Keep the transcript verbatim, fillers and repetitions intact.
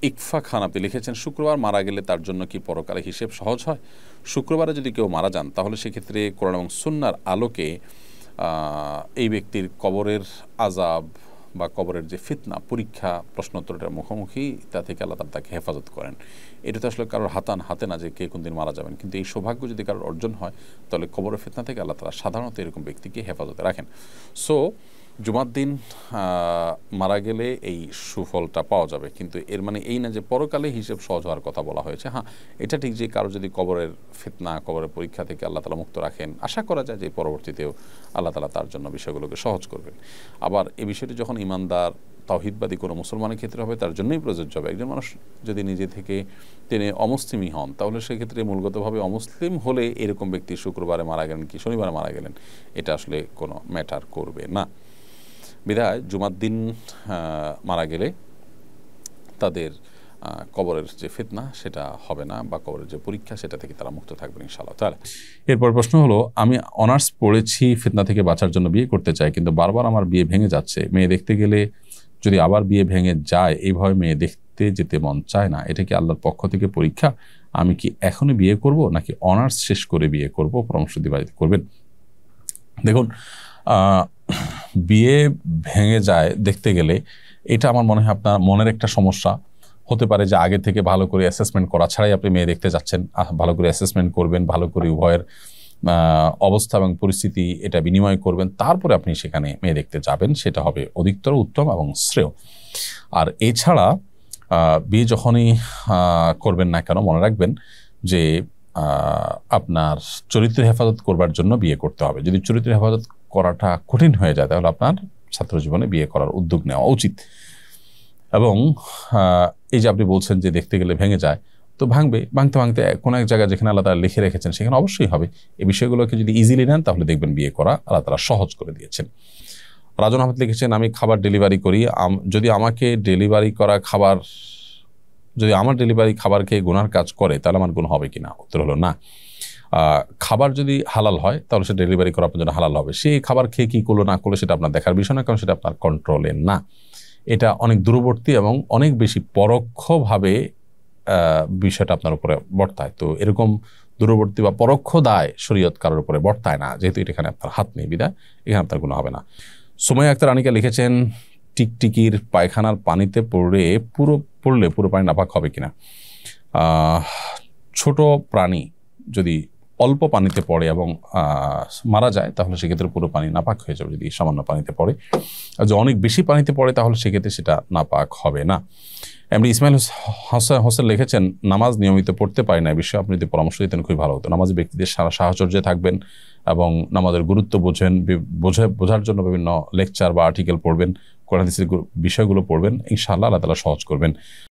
ইকফা খান আপনি লিখেছেন, শুক্রবার মারা গেলে তার জন্য কি পরকালে হিসেব সহজ হয়? শুক্রবারে যদি কেউ মারা যান তাহলে সেক্ষেত্রে কোরআন এবং সুন্নাহর আলোকে এই ব্যক্তির কবরের আযাব বা কবরের যে ফিতনা, পরীক্ষা, প্রশ্নোত্তরটার মুখোমুখি তা থেকে আল্লাহ তাআলা তাকে হেফাজত করেন। এটা তো আসলে কারোর হাতান হাতে না যে কে কোন দিন মারা যাবেন, কিন্তু এই সৌভাগ্য যদি কারোর অর্জন হয় তাহলে কবরের ফিতনা থেকে আল্লাহ তাআলা সাধারণত এরকম ব্যক্তিকে হেফাজতে রাখেন। সো জুমার দিন মারা গেলে এই সুফলটা পাওয়া যাবে, কিন্তু এর মানে এই না যে পরকালে হিসেব সহজ হওয়ার কথা বলা হয়েছে। হ্যাঁ, এটা ঠিক যে কারো যদি কবরের ফিতনা, কবরের পরীক্ষা থেকে আল্লাহ তাআলা মুক্ত রাখেন, আশা করা যায় যে পরবর্তীতেও আল্লাহ তাআলা তার জন্য বিষয়গুলোকে সহজ করবেন। আবার এই বিষয়টি যখন ইমানদার তাওহীদবাদী কোনো মুসলমানের ক্ষেত্রে হবে তার জন্যই প্রযোজ্য হবে। একজন মানুষ যদি নিজে থেকে তিনি অমুসলিমই হন তাহলে সেক্ষেত্রে মূলগতভাবে অমুসলিম হলে এরকম ব্যক্তি শুক্রবারে মারা গেলেন কি শনিবারে মারা গেলেন এটা আসলে কোনো ম্যাটার করবে না। বিধায় জুমার দিন মারা গেলে তাদের কবরের যে ফিতনা সেটা হবে না, বা কবরের যে পরীক্ষা সেটা থেকে তারা মুক্ত থাকবেন ইনশাআল্লাহ তাআলা। এরপর প্রশ্ন হলো, আমি অনার্স পড়েছি, ফিতনা থেকে বাঁচার জন্য বিয়ে করতে চাই, কিন্তু বারবার আমার বিয়ে ভেঙে যাচ্ছে। মেয়ে দেখতে গেলে যদি আবার বিয়ে ভেঙে যায়, এইভাবে মেয়ে দেখতে যেতে মন চায় না। এটা কি আল্লাহর পক্ষ থেকে পরীক্ষা? আমি কি এখনই বিয়ে করব নাকি অনার্স শেষ করে বিয়ে করব? পরামর্শ দিতে করবেন। দেখুন, বিয়ে ভেঙে যায় দেখতে গেলে এটা আমার মনে হয় আপনার মনের একটা সমস্যা হতে পারে, যে আগে থেকে ভালো করে অ্যাসেসমেন্ট করা ছাড়াই আপনি মেয়ে দেখতে যাচ্ছেন। ভালো করে অ্যাসেসমেন্ট করবেন, ভালো করে উভয়ের অবস্থা এবং পরিস্থিতি এটা বিনিময় করবেন, তারপরে আপনি সেখানে মেয়ে দেখতে যাবেন, সেটা হবে অধিকতর উত্তম এবং শ্রেয়। আর এছাড়া বিয়ে যখনই করবেন না কেন মনে রাখবেন যে আপনার চরিত্রের হেফাজত করবার জন্য বিয়ে করতে হবে। যদি চরিত্রের হেফাজত করাটা কঠিন হয়ে যায় তাহলে আপনার ছাত্র জীবনে বিয়ে করার উদ্যোগ নেওয়া উচিত। এবং এই যে আপনি বলছেন যে দেখতে গেলে ভেঙে যায়, তো ভাঙবে, ভাঙতে ভাঙতে কোনো এক জায়গায় যেখানে আল্লাহ তাআলা লিখে রেখেছেন সেখানে অবশ্যই হবে। এই বিষয়গুলোকে যদি ইজিলি নেন তাহলে দেখবেন বিয়ে করা আল্লাহ তাআলা সহজ করে দিয়েছেন। রাজন আহমেদ লিখেছেন, আমি খাবার ডেলিভারি করি, যদি আমাকে ডেলিভারি করা খাবার যদি আমার ডেলিভারি খাবার খেয়ে গুনার কাজ করে তাহলে আমার গুনাহ হবে কিনা? উত্তর হলো না। খাবার যদি হালাল হয় তাহলে সে ডেলিভারি করা আপনার জন্য হালাল হবে। সেই খাবার খেয়ে কী করলো না করলো সেটা আপনার দেখার বিষয় না, কারণ সেটা আপনার কন্ট্রোলে না। এটা অনেক দূরবর্তী এবং অনেক বেশি পরোক্ষভাবে বিষয়টা আপনার উপরে বর্তায়। তো এরকম দূরবর্তী বা পরোক্ষ দায় শরীয়ত কারোর উপরে বর্তায় না, যেহেতু এটা এখানে আপনার হাত নেই, বিদায় এখানে আপনার গুনাহ হবে না। সুমাইয়া আক্তার আনিকা লিখেছেন, টিকটিকির পায়খানার পানিতে পড়ে পুরো পড়লে পুরো পানি নাপাক হবে কিনা? ছোট প্রাণী যদি অল্প পানিতে পড়ে এবং মারা যায় তাহলে সেক্ষেত্রে পুরো পানি নাপাক হয়ে যাবে যদি সামান্য পানিতে পড়ে। আর যদি অনেক বেশি পানিতে পড়ে তাহলে সেক্ষেত্রে সেটা নাপাক হবে না। এমনি ইসমাইল হোসেন হোসেন লিখেছেন, নামাজ নিয়মিত পড়তে পারি না, এই বিষয়ে আপনি যদি পরামর্শ দিতেন খুবই ভালো হতো। নামাজি ব্যক্তিদের সারা সাহচর্যে থাকবেন এবং নামাজের গুরুত্ব বোঝেন, বোঝা বোঝার জন্য বিভিন্ন লেকচার বা আর্টিকেল পড়বেন, কোরআন হাদিসের বিষয়গুলো পড়বেন, ইনশাআল্লাহ আল্লাহ তাআলা সহজ করবেন।